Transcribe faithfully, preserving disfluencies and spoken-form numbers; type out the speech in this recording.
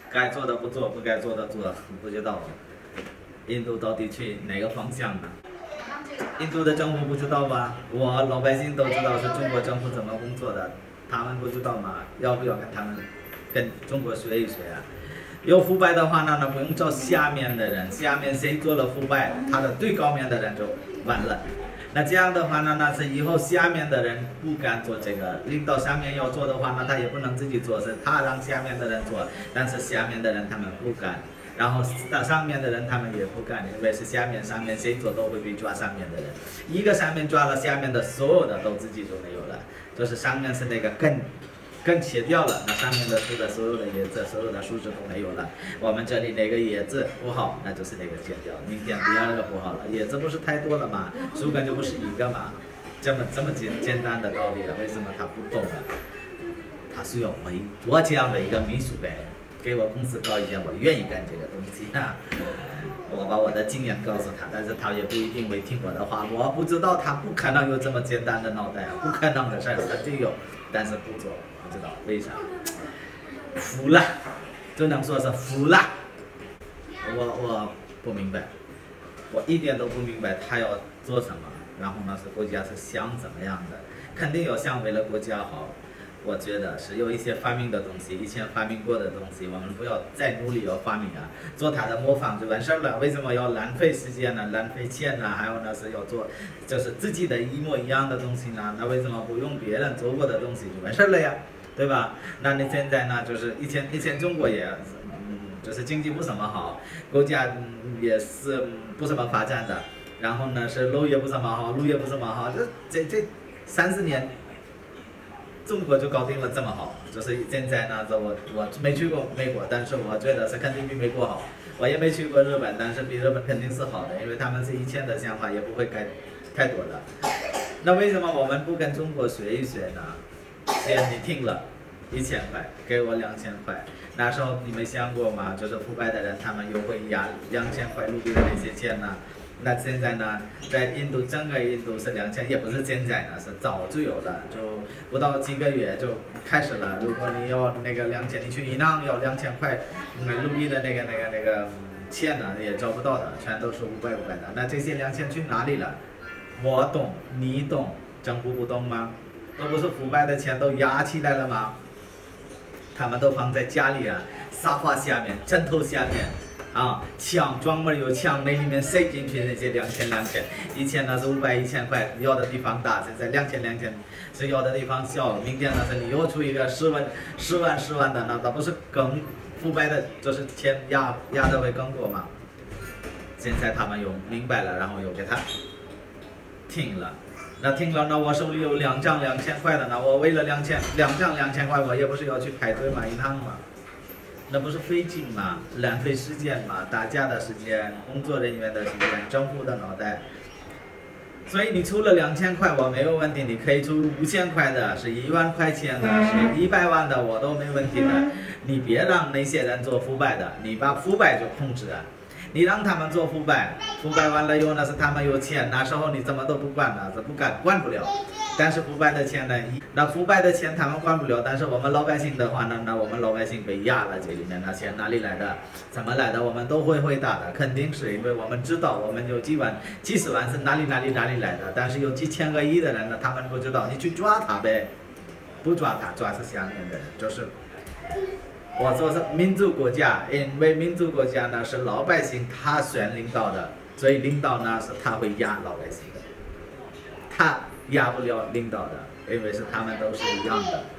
该做的不做，不该做的做，不知道印度到底去哪个方向呢？印度的政府不知道吧？我老百姓都知道是中国政府怎么工作的，他们不知道吗？要不要跟他们跟中国学一学啊？有腐败的话呢，那不用找下面的人，下面谁做了腐败，他的最高面的人就完了。那这样的话呢，那是以后下面的人不敢做这个，领导上面要做的话呢，他也不能自己做，是他让下面的人做，但是下面的人他们不敢，然后上面的人他们也不干，因为是下面上面谁做都会被抓上面的人，一个上面抓了，下面的所有的都自己就没有了，就是上面是那个根。根切掉了，那上面的树的所有的叶子、所有的树枝都没有了。我们这里那个叶子不好，那就是那个切掉。明天第二个不好了，叶子不是太多了嘛，树根就不是一个嘛，这么这么简简单的道理了，为什么他不懂啊？他需要我我这样的一个秘书呗，给我公司搞一件，我愿意干这个东西啊。我把我的经验告诉他，但是他也不一定会听我的话。我不知道他不可能有这么简单的脑袋啊，不可能的事儿，他就有，但是不做。不知道为啥，服了，只能说是服了。我我不明白，我一点都不明白他要做什么。然后呢，是国家是想怎么样的？肯定要想为了国家好。我觉得是有一些发明的东西，以前发明过的东西，我们不要再努力要发明啊，做它的模仿就完事儿了。为什么要浪费时间呢？浪费钱呢？还有呢是要做，就是自己的一模一样的东西呢？那为什么不用别人做过的东西就完事儿了呀？对吧？那你现在呢？就是以前以前中国也，嗯，就是经济不怎么好，国家嗯也是不怎么发展的。然后呢是楼也不怎么好，路也不怎么好，这这这三十年。中国就搞定了这么好，就是现在呢，我我没去过美国，但是我觉得是肯定比美国好。我也没去过日本，但是比日本肯定是好的，因为他们是以前的想法也不会改太多的。那为什么我们不跟中国学一学呢？既然你听了一千块，给我两千块，那时候你没想过吗？就是腐败的人他们又会压两千块卢比的那些钱呢？那现在呢，在印度整个印度是两千，也不是现在呢，是早就有了，就不到几个月就开始了。如果你要那个两千，你去银行要两千块，嗯，卢比的那个那个那个钱呢，也找不到的，全都是五百五百的。那这些两千去哪里了？我懂，你懂，政府不懂吗？都不是腐败的钱都压起来了吗？他们都放在家里啊，沙发下面、枕头下面。啊，枪专门有枪，那里面塞进去那些两千两千，以前呢是五百一千块，要的地方大，现在两千两千是要的地方小。明天呢是你又出一个十万十万十万的，那那不是更腐败的，就是钱压压的会更多吗？现在他们又明白了，然后又给他停了。那停了，那我手里有两张两千块的，那我为了两千两张两千块，我也不是要去排队买银行嘛。那不是费劲吗？浪费时间吗？大家的时间，工作人员的时间，政府的脑袋。所以你出了两千块我没有问题，你可以出五千块的，是一万块钱的，是一百万的，我都没问题的。你别让那些人做腐败的，你把腐败就控制了。你让他们做腐败，腐败完了以后那是他们有钱，那时候你怎么都不管了，是不敢管不了。但是腐败的钱呢，那腐败的钱他们管不了，但是我们老百姓的话呢，那我们老百姓被压了，这里面那钱哪里来的，怎么来的，我们都会回答的，肯定是因为我们知道我们有几万、几十万是哪里哪里哪里来的，但是有几千个亿的人呢，他们不知道，你去抓他呗，不抓他，抓是下面的人，就是。我说是民主国家，因为民主国家呢是老百姓他选领导的，所以领导呢是他会压老百姓的，他压不了领导的，因为是他们都是一样的。